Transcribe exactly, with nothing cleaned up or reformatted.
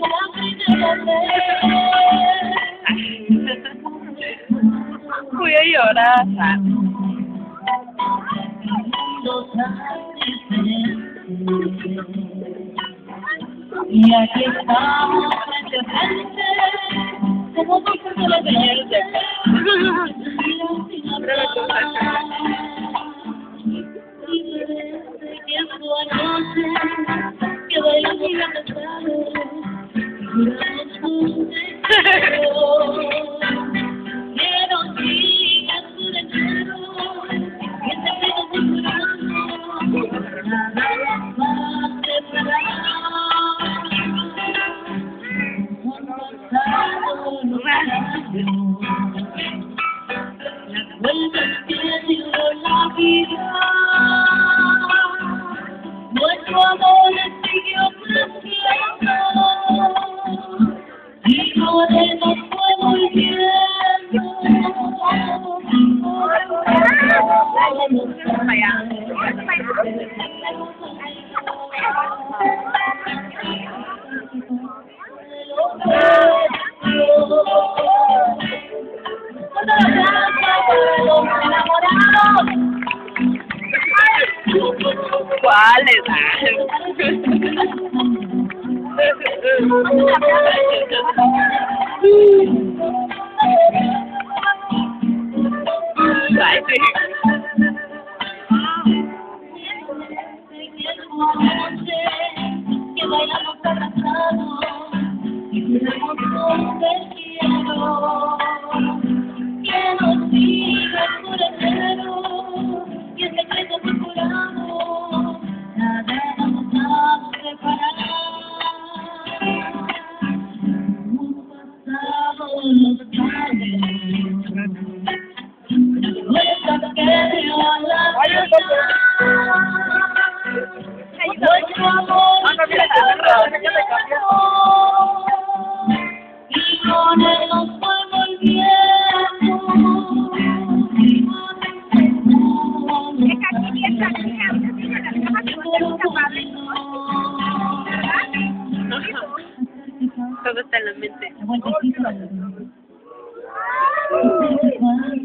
Voy a llorar. Y aquí estamos frente a frente, como dos personas de ayer de acá. Y parece que fue anoche que bailamos y cantamos, juramos un deseo que nos siga su deseo, que te pido por jurando, nada nos va a separar. Las vueltas que dio la vida, nuestro amor siguió creciendo y por eso fue volviendo. ¿Cuáles? Ay, sí. Que bailamos abrazados y juramos con el cielo que nos siga oscureciendo y el secreto que juramos nada nos va a separar. Hemos pasado los años, las vueltas que dio la vida. Nuestro amor se y con él nos fue volviendo. Todo está en la mente.